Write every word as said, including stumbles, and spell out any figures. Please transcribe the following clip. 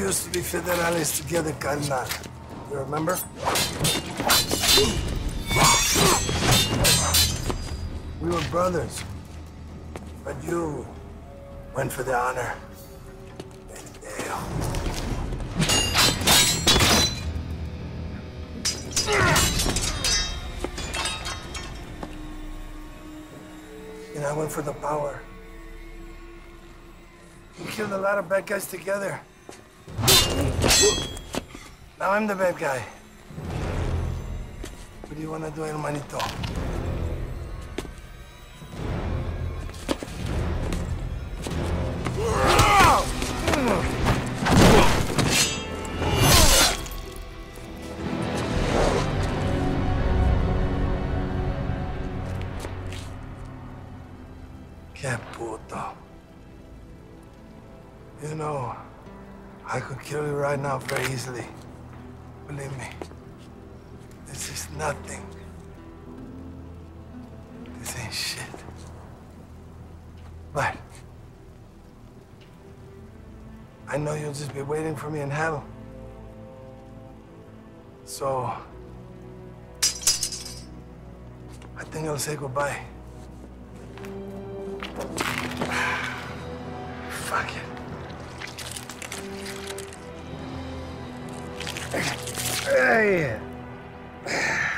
used to be federales together, carnal. You remember? We were brothers. But you went for the honor. Damn. And I went for the power. We killed a lot of bad guys together. Now I'm the bad guy. What do you want to do, hermanito? Que puto. You know, I could kill you right now very easily. Believe me. This is nothing. This ain't shit. But I know you'll just be waiting for me in hell. So I think I'll say goodbye. Fuck it. Hey.